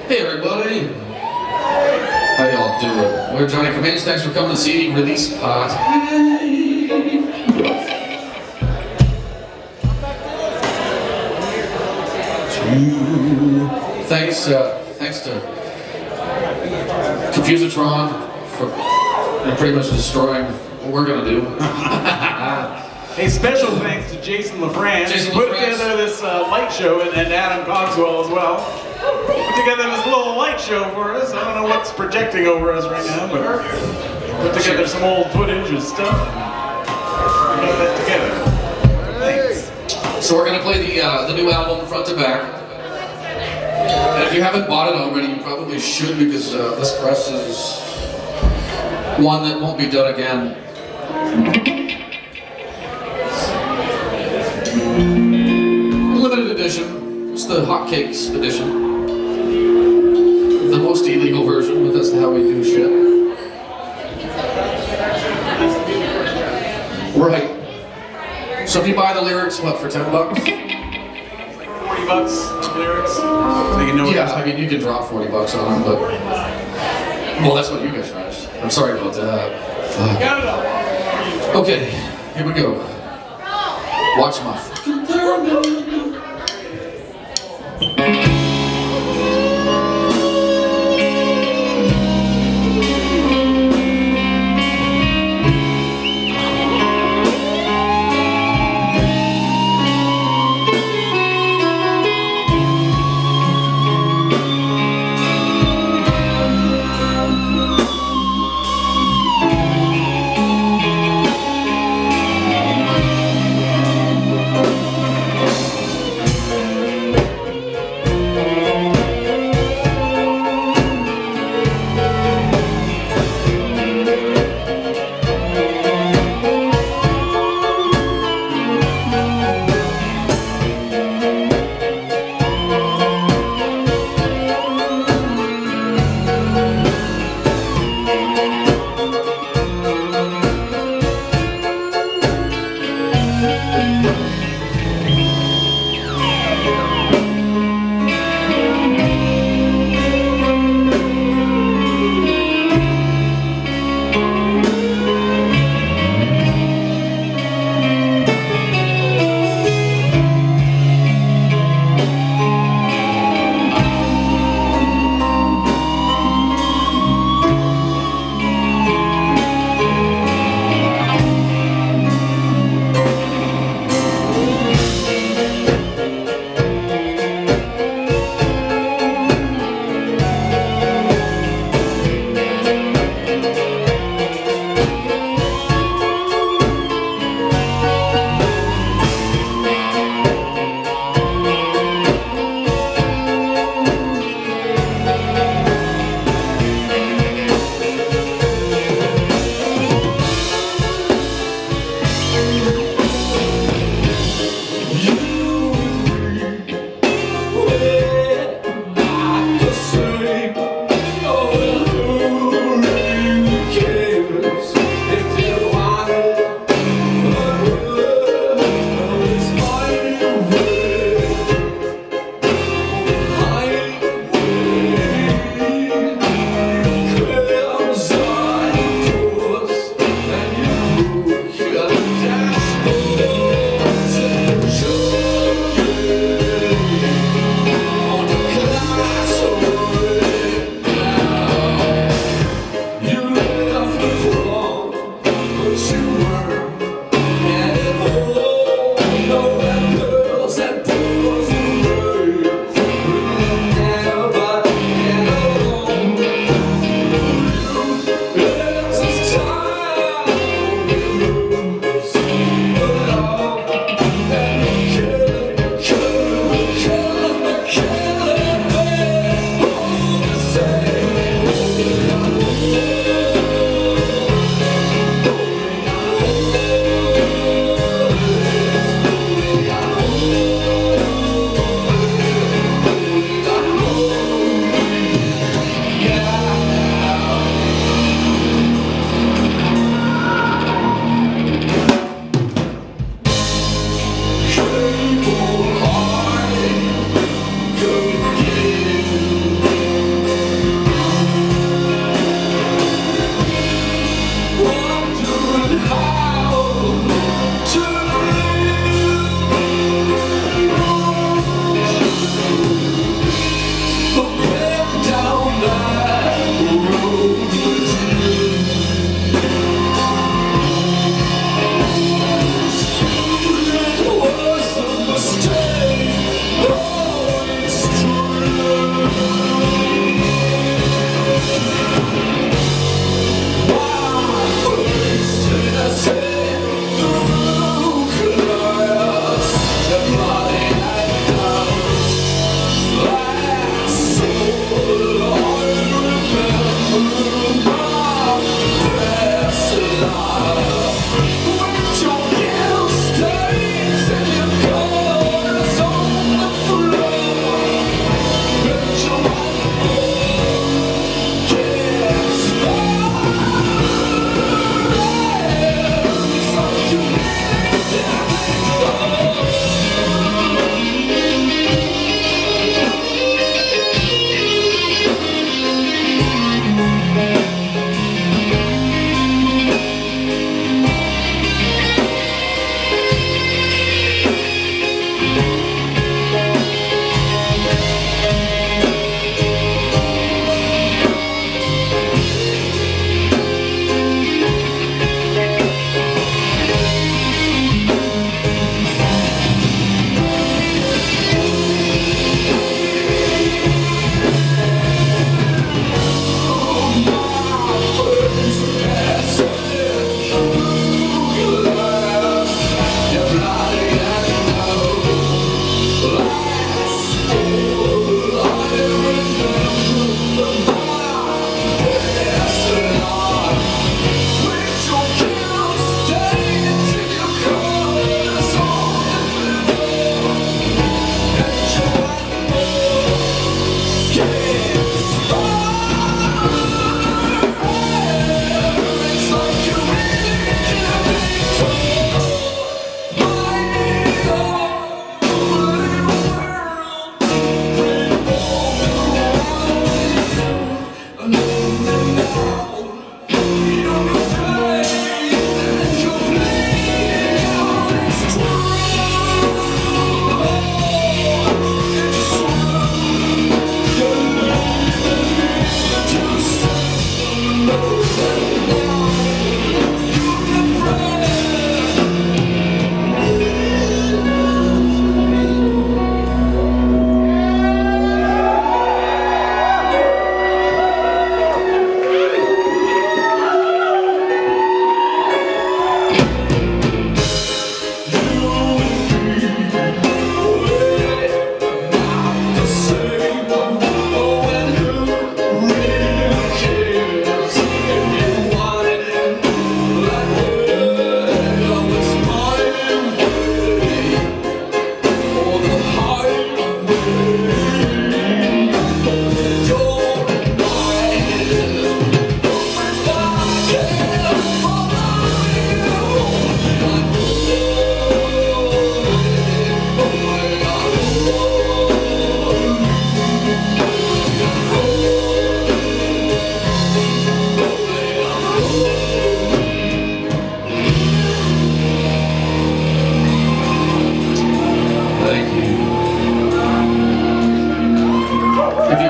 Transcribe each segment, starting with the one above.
Hey everybody! How y'all doing? We're Johnny Cremains. Thanks for coming to CD Release Pot. Thanks to Confusatron for pretty much destroying what we're gonna do. A special thanks to Jason LaFrance, who put together this light show, and Adam Cogswell as well. Put together this little light show for us. I don't know what's projecting over us right now, but put together some old footage and stuff. We got that together. Thanks. So we're gonna play the new album front to back. And if you haven't bought it already, you probably should, because this press is one that won't be done again. Limited edition. It's the hotcakes edition. The most illegal version, but that's how we do shit. Right. So if you buy the lyrics, what, for $10? $40 lyrics. So you know, yeah, I mean, you can drop $40 on them, but well, that's what you guys charge. I'm sorry about that. Okay, here we go. Watch my fucking pyramid.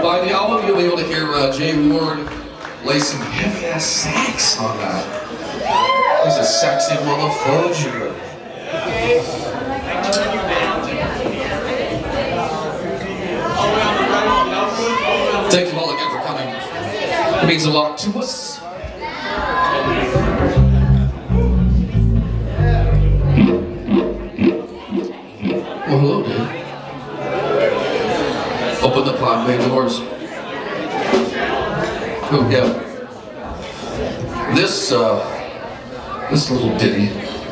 By the album, you'll be able to hear Jay Ward lay some heavy-ass sax on that. He's a sexy motherfucker. Thank you all again for coming. It means a lot to us. Well, hello, dude. Open the pod bay doors. Oh, yeah. This little ditty.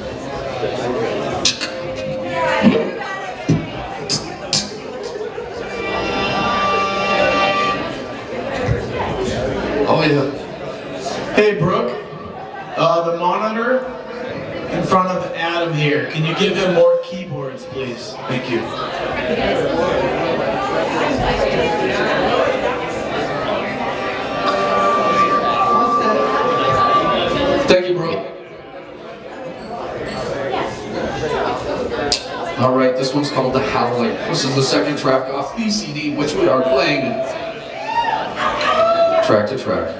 Oh, yeah. Hey, Brooke, the monitor in front of Adam here. Can you give him more keyboards, please? Thank you. Thank you, bro. All right, this one's called The Howling. This is the second track off the CD, which we are playing track to track.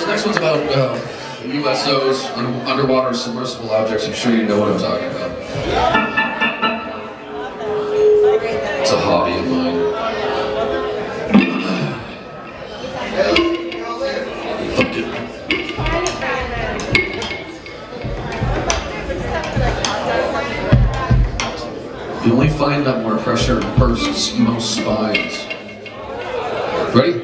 next one's about USOs, underwater submersible objects. I'm sure you know what I'm talking about. It's a hobby of mine. Fuck it. You only find them where pressure bursts most spines. Ready?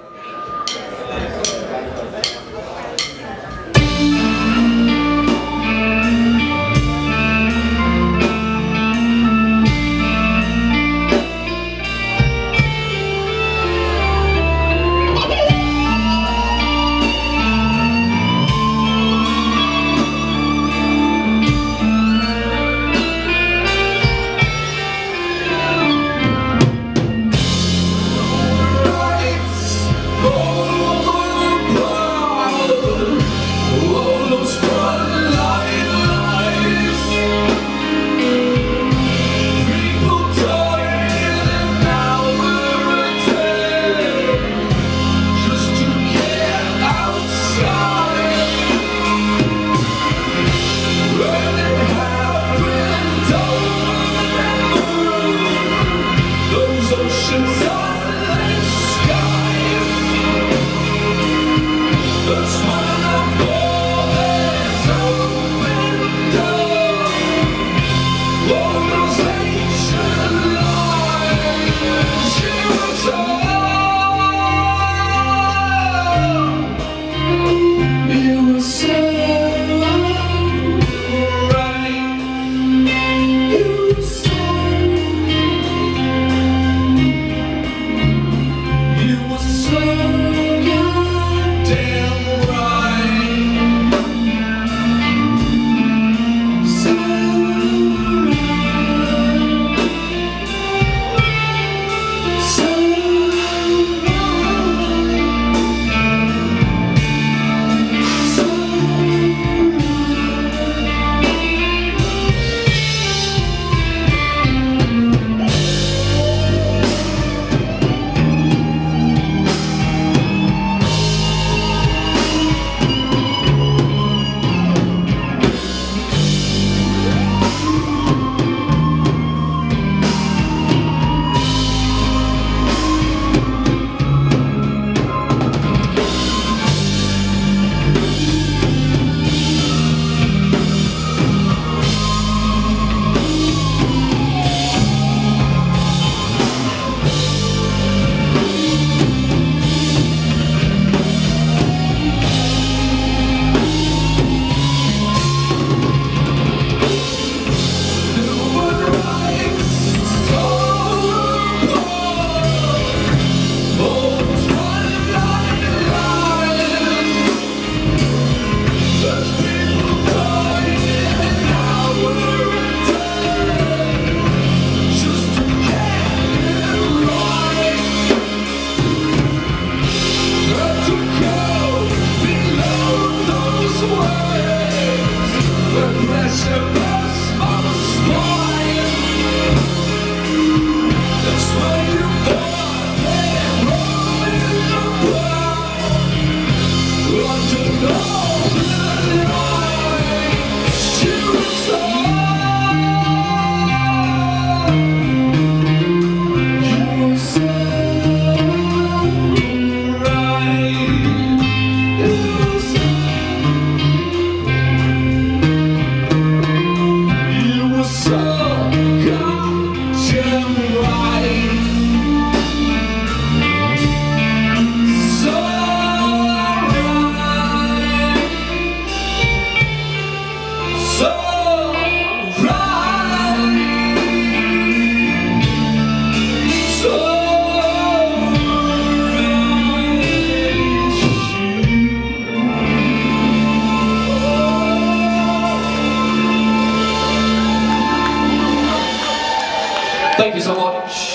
Thank you so much.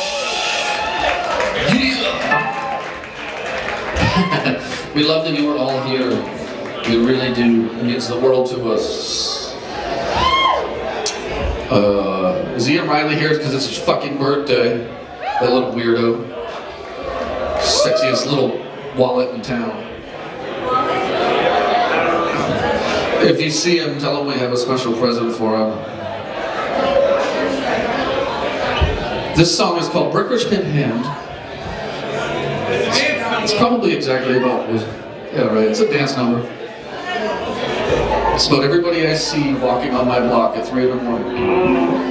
Yeah. We love that you are all here. We really do. It means the world to us. Is Ian Riley here because it's his fucking birthday? That little weirdo. Sexiest little wallet in town. If you see him, tell him we have a special present for him. This song is called Brickridge Pin Hand. It's probably exactly about, yeah right, it's a dance number. It's about everybody I see walking on my block at 3 in the morning.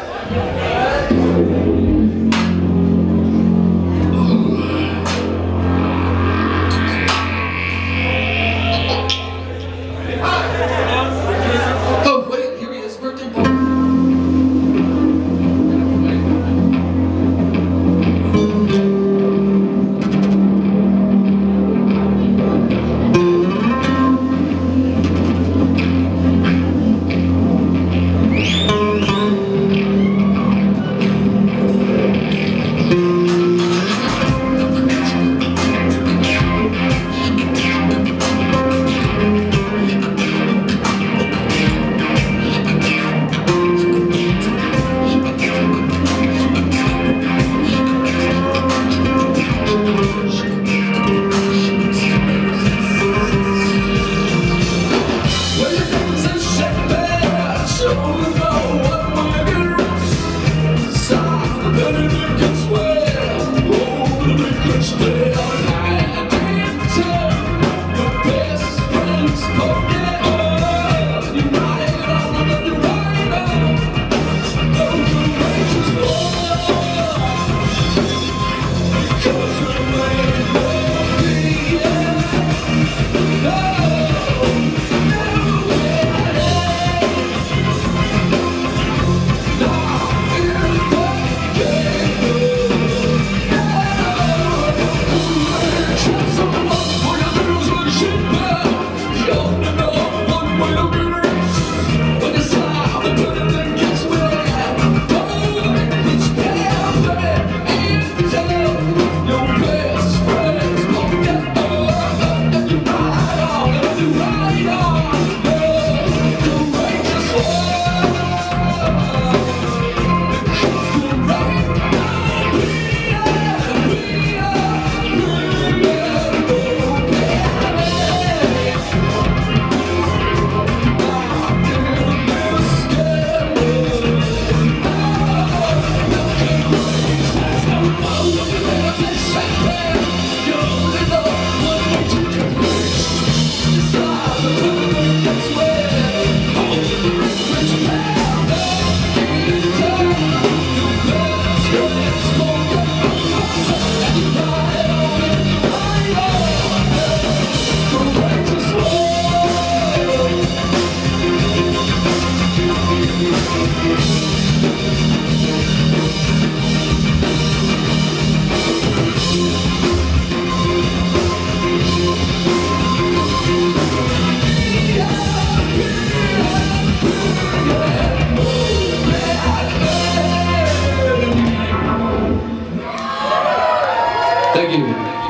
Thank you.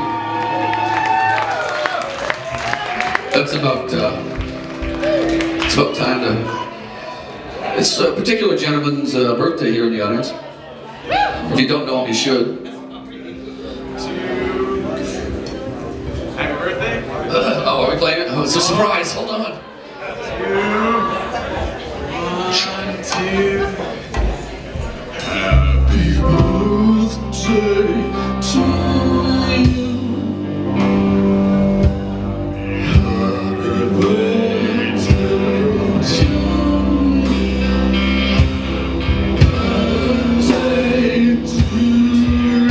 That's about, it's about time to, it's a particular gentleman's birthday here in the audience. If you don't know him, you should. Happy birthday? Oh, are we playing it? Oh, it's a surprise, hold on. 1, 2. Happy birthday to you. Happy birthday to you. Birthday to you.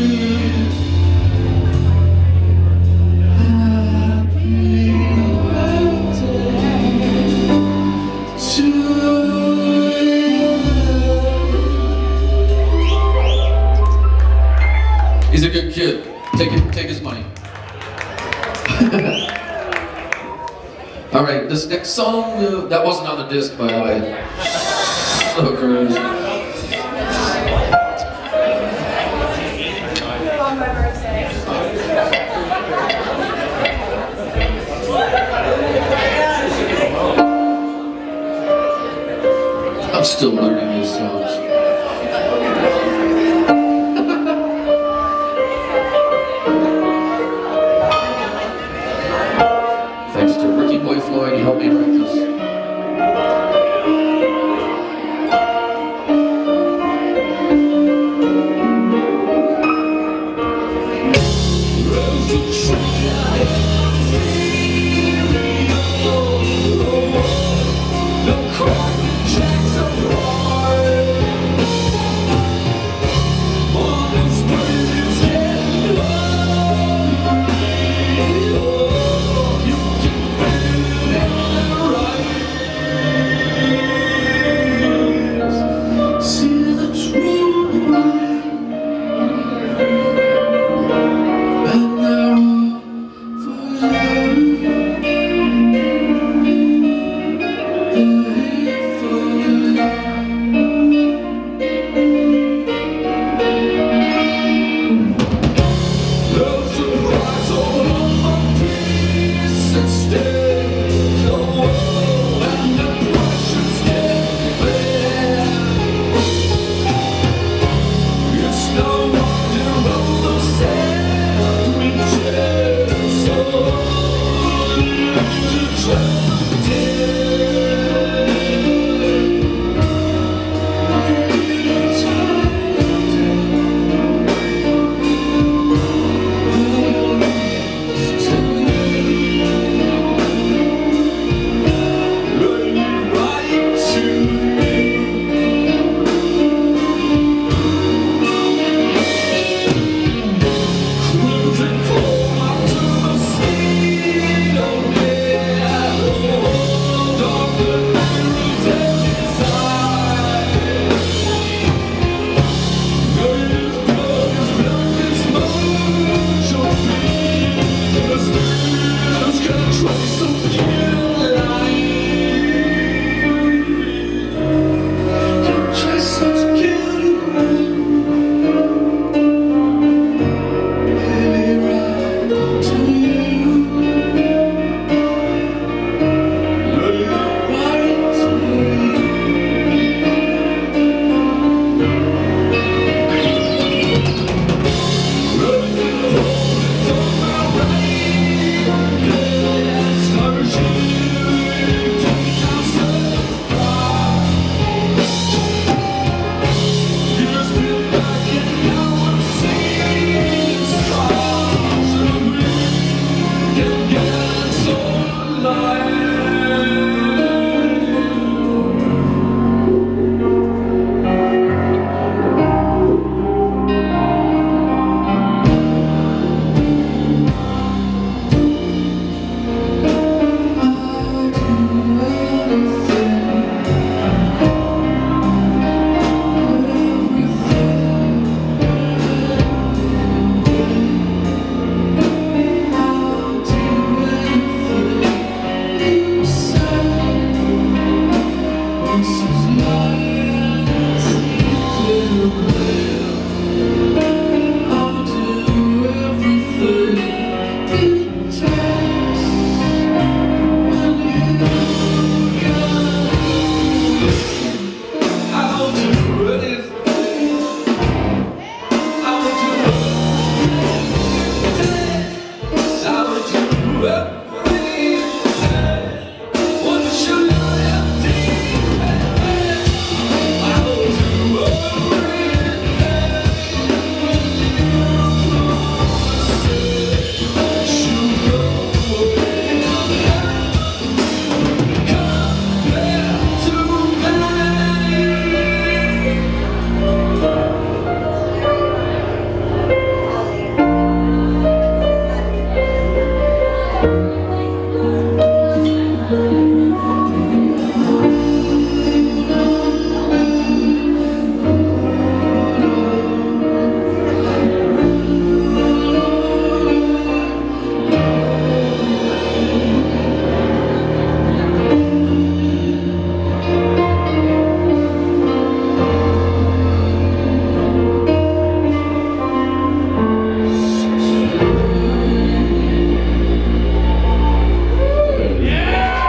Happy birthday to you. He's a good kid. Take his money. All right, this next song, that wasn't on the disc, by the way. So crazy. On my birthday. I'm still learning these songs. Thanks to Ricky Boy Floyd, he helped me write this.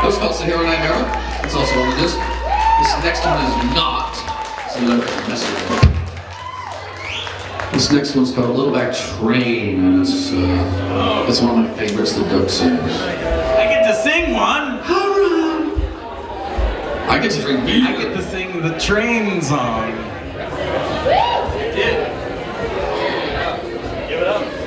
It's called Sahara Nightmare. It's also on the disc. This next one is not. So you don't mess with it. This next one's called Little Back Train, and it's one of my favorites that Doug sings. I get to sing one. I get to drink beer. I get to sing the train song. Give it up.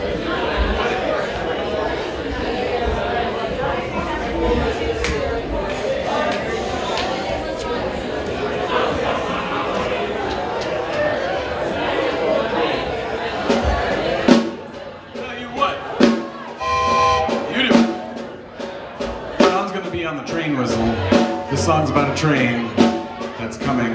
On the train whistle. This song's about a train that's coming.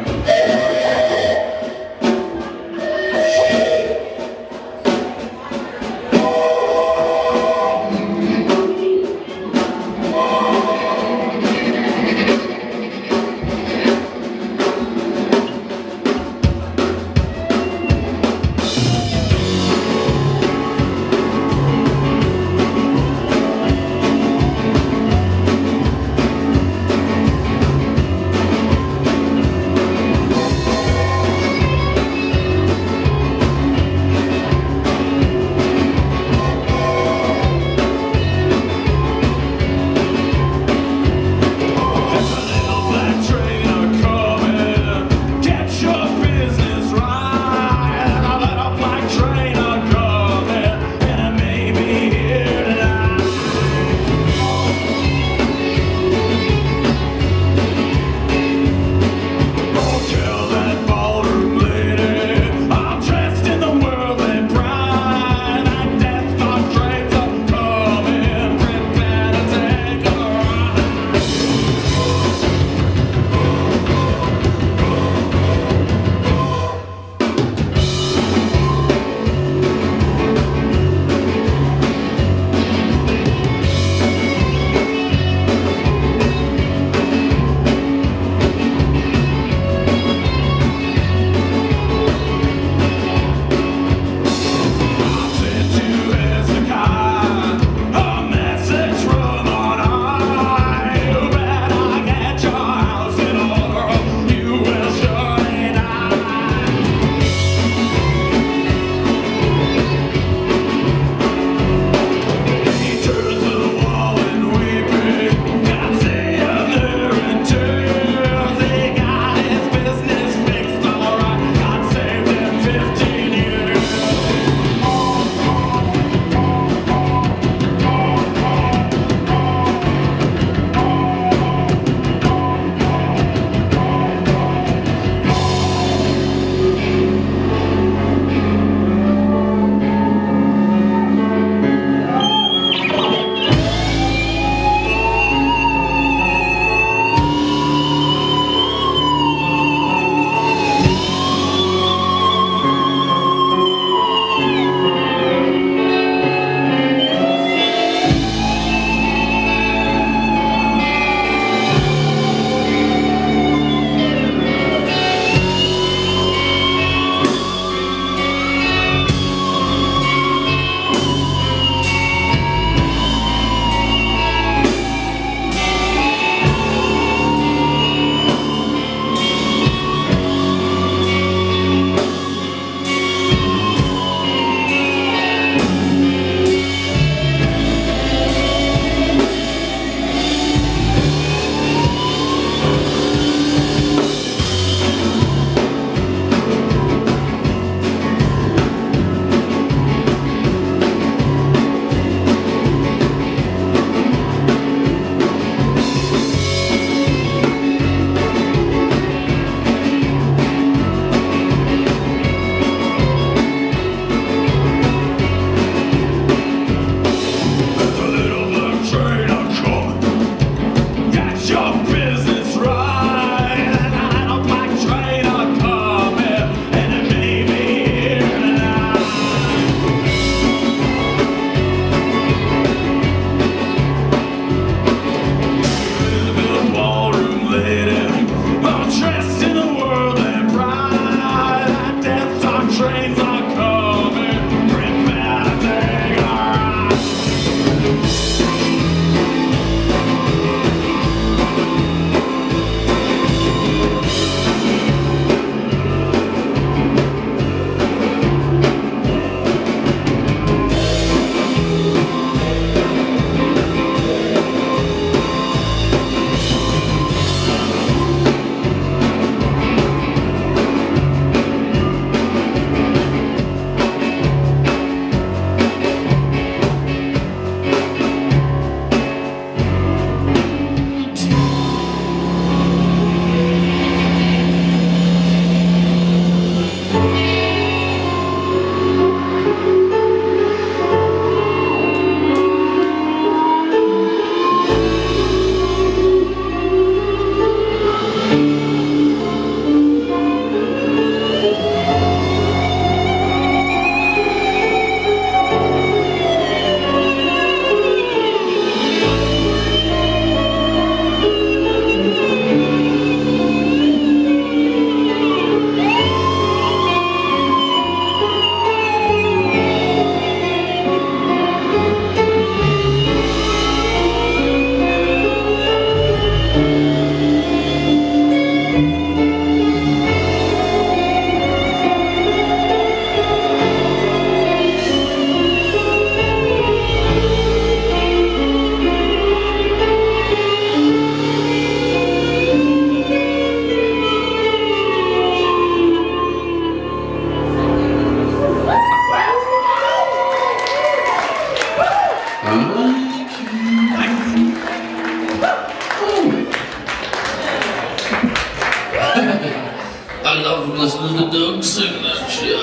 I love listening to Doug sing that shit.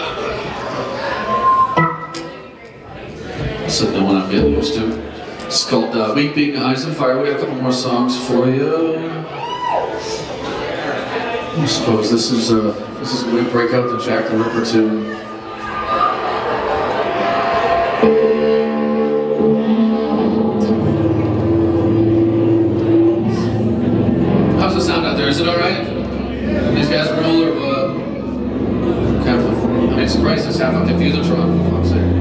That's the one I'm getting used to. It's called Weeping Eyes and Fire. We got a couple more songs for you. I suppose this is we break out the Jack the Ripper tune. How's the sound out there? Is it all right? These guys roll or what? I mean, surprised this half a Confusatron, for fuck's sake.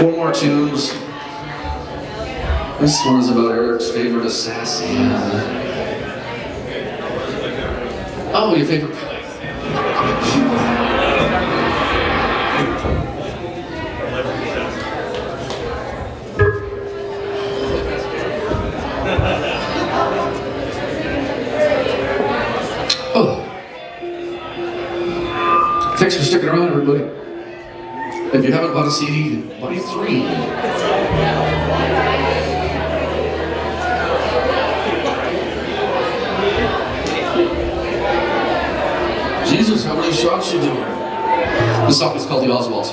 4 more tunes. This one is about Eric's favorite assassin. Oh, your favorite. Oh. Thanks for sticking around, everybody. If you haven't bought a CD, buy 3. Jesus, how many shots you doing? This song is called The Oswalds.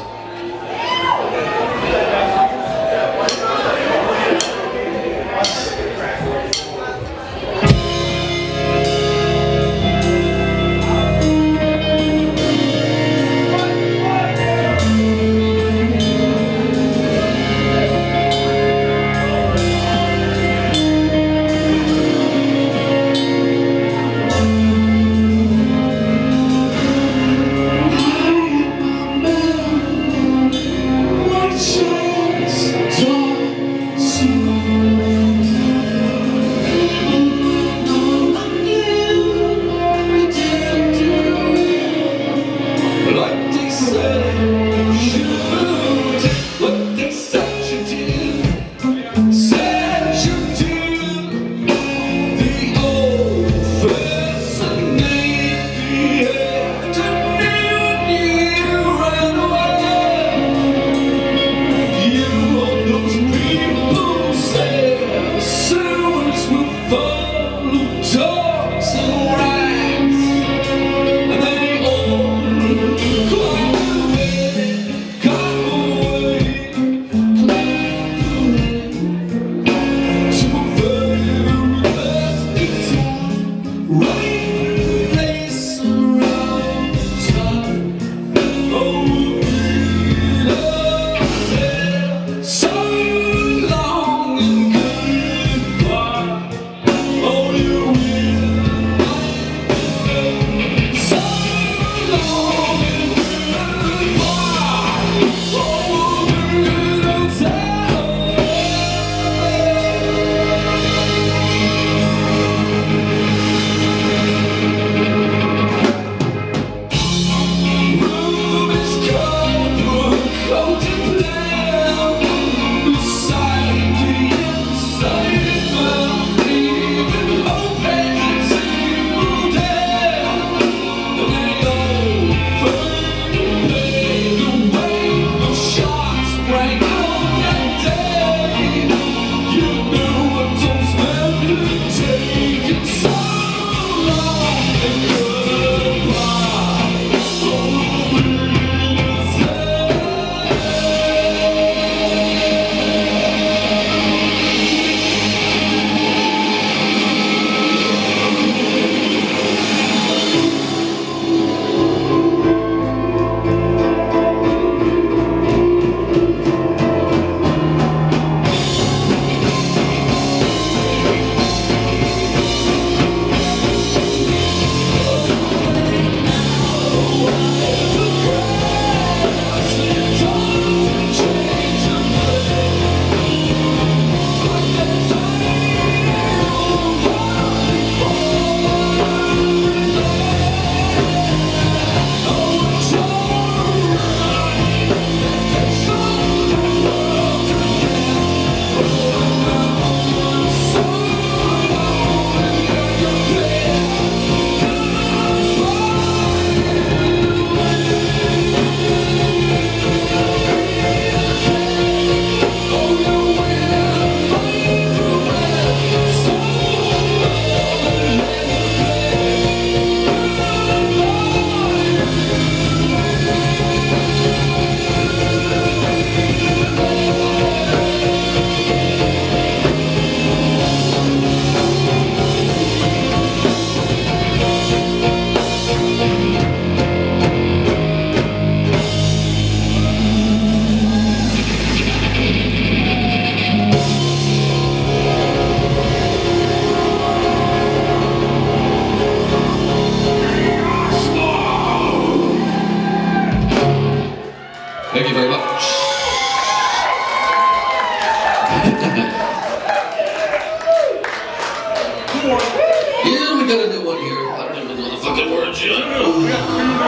Thank you very much.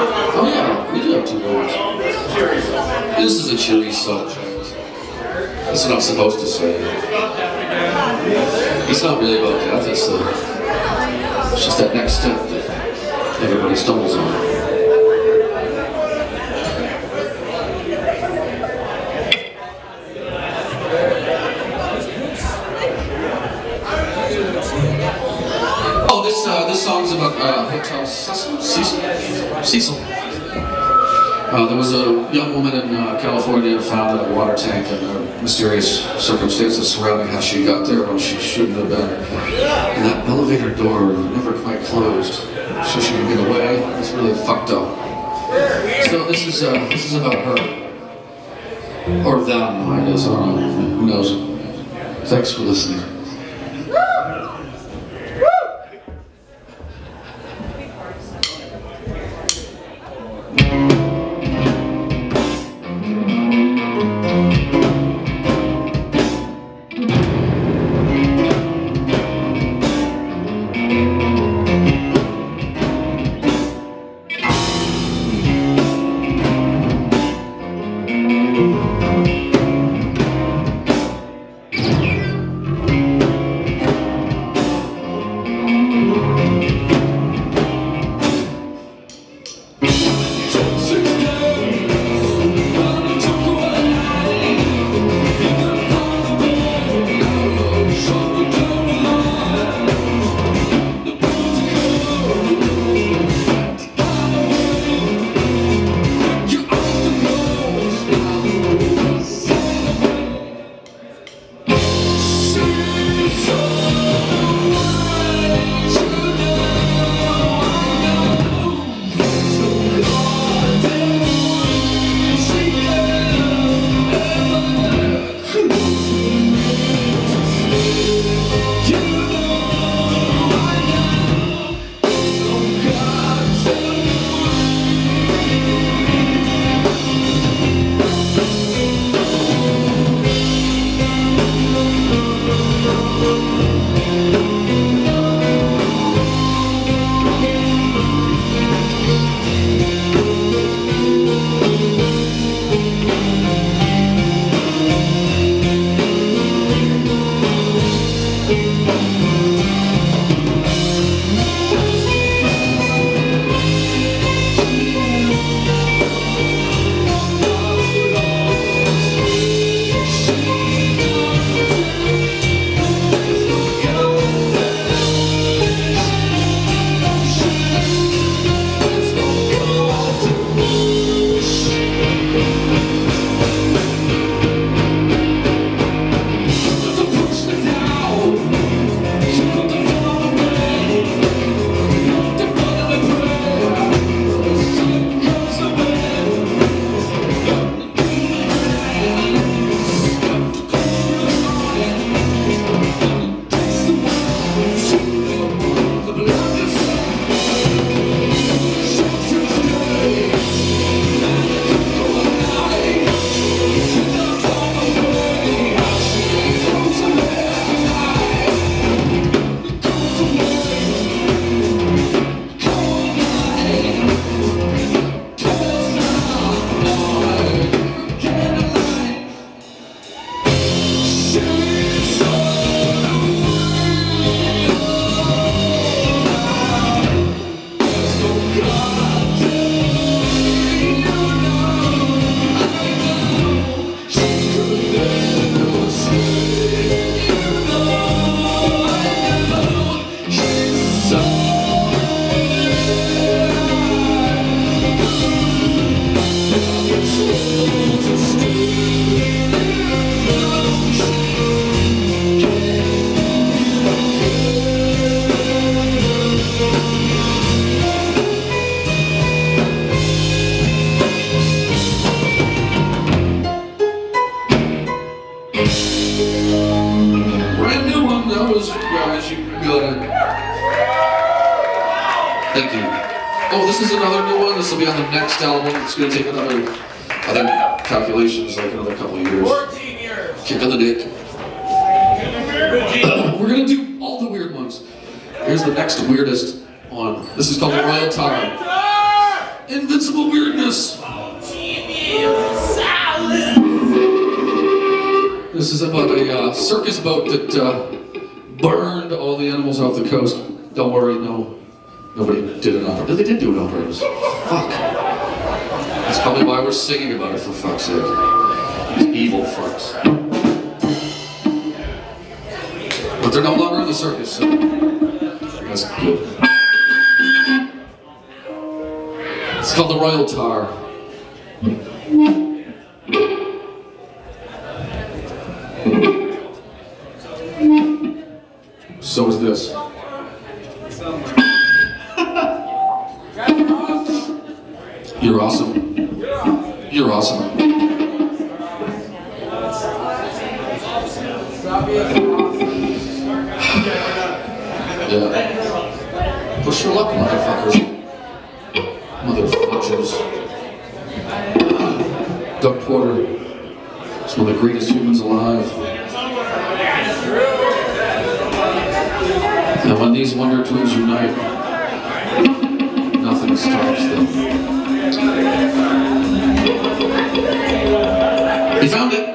Oh yeah, we do have 2 words. This is a cheery subject. That's what I'm supposed to say. It's not really about death, it's just that next step that everybody stumbles on. This song's about Hotel Cecil. There was a young woman in California found in a water tank, and there were mysterious circumstances surrounding how she got there when she shouldn't have been. And that elevator door never quite closed, so she could get away. It's really fucked up. So this is about her, or them, I guess. I don't know. Who knows? Thanks for listening. Thank you. Oh, this is another new one. This will be on the next album. It's going to take another, I think, calculations, like another couple of years. 14 years. Kick on the dick. We're going to do all the weird ones. Here's the next weirdest one. This is called The Royal Time. Invincible weirdness. This is about a circus boat that burned all the animals off the coast. Don't worry, no, nobody did it on purpose. They did do it on purpose. Fuck. That's probably why we're singing about it, for fuck's sake. These evil fucks. But they're no longer in the circus, so that's good. It's called the Royal Tar. So is this. You're awesome. You're awesome. Yeah. Push your luck, motherfuckers. Motherfuckers. Doug Porter is one of the greatest humans alive. And when these Wonder Twins unite, nothing stops them. He found it.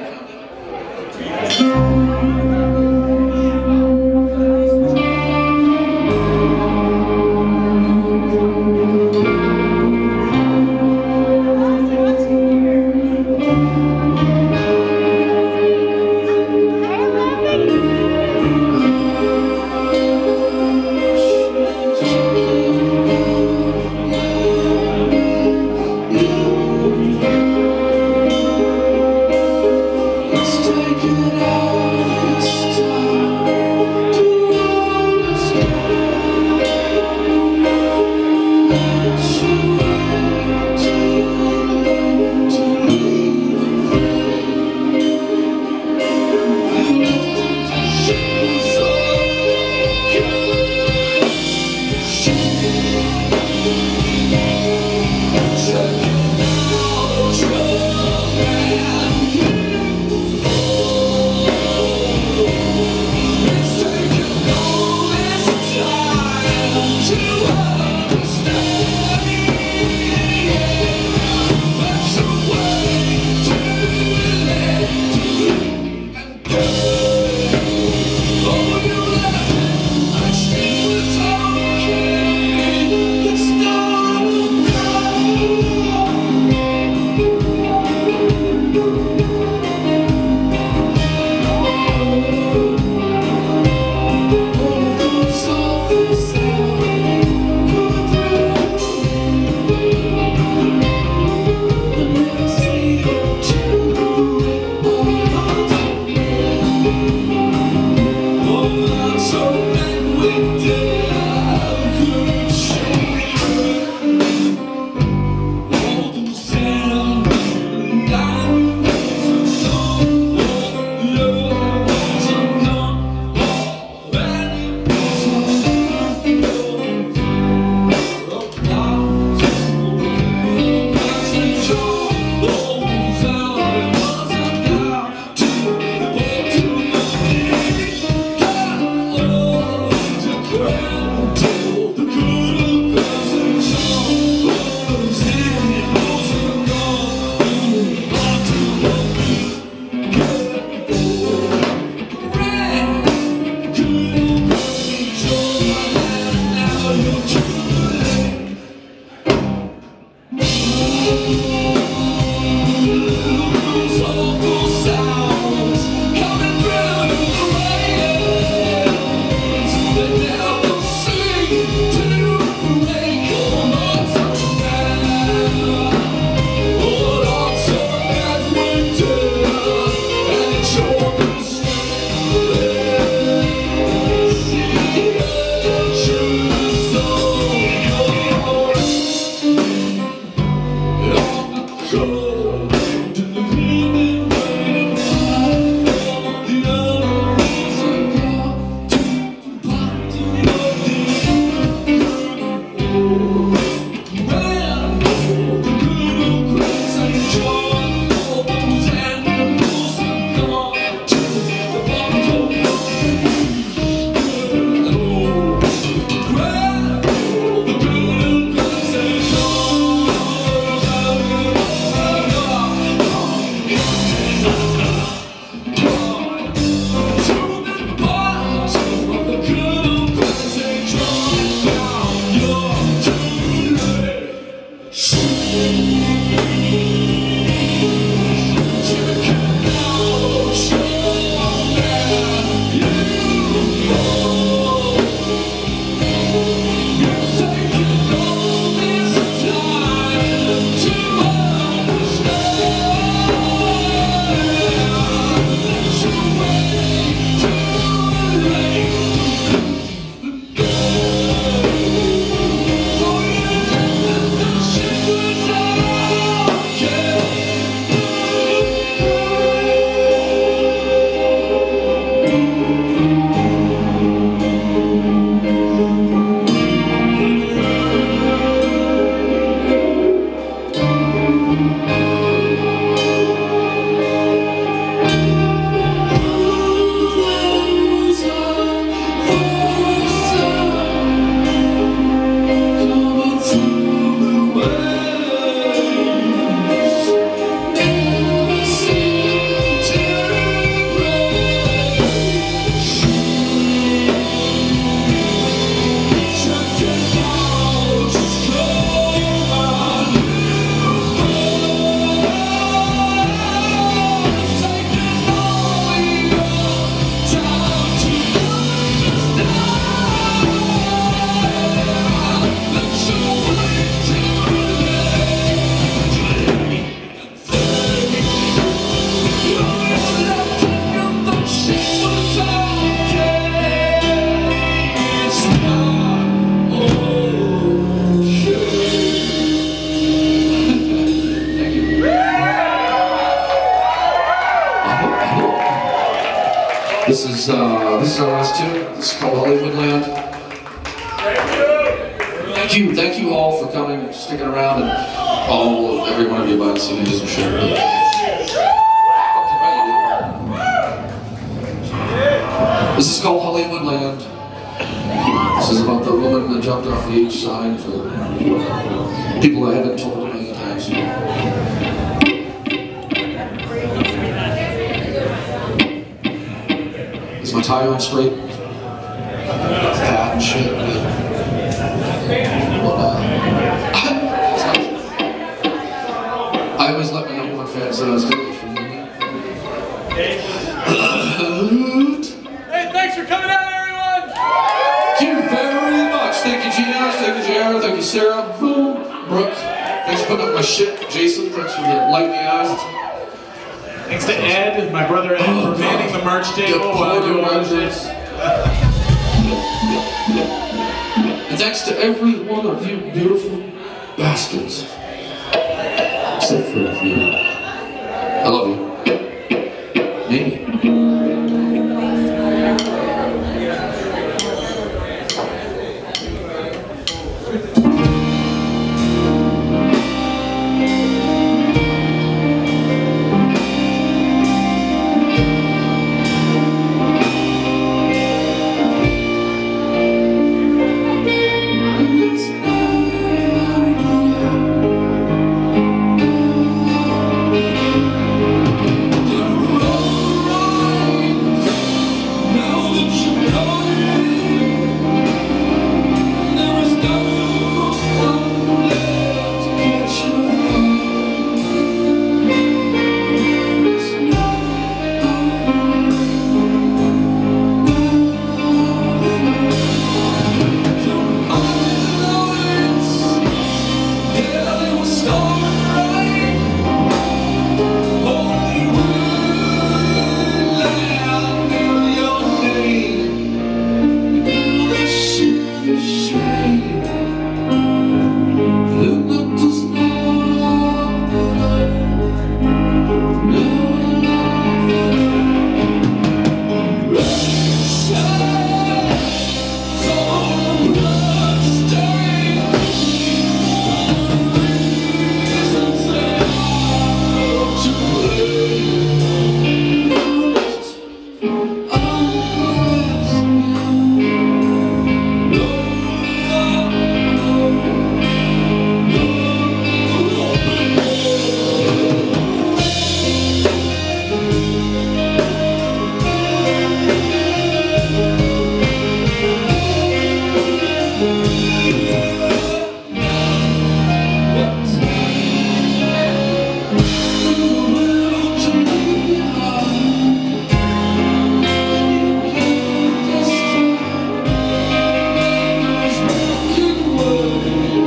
This is our last tune. This is called Hollywoodland. Thank you all for coming and sticking around, and every one of you buying CDs and shit. This is called Hollywoodland. This is about the woman that jumped off the H sign for people I haven't told many times. Is my tie on straight? Hat and shit. I always let my number one fan say I was doing it for me. Hey, thanks for coming out, everyone! Thank you very much. Thank you, Geno. Thank you, Jared. Thank you, Sarah. Brooke. Thanks for putting up my shit. Jason, thanks for the light in the eyes. Thanks to Ed, my brother Ed, for manning the merch table while doing all this. And thanks to every one of you beautiful bastards. Except for you. I love you. Maybe.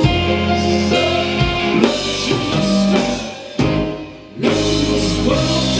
Well,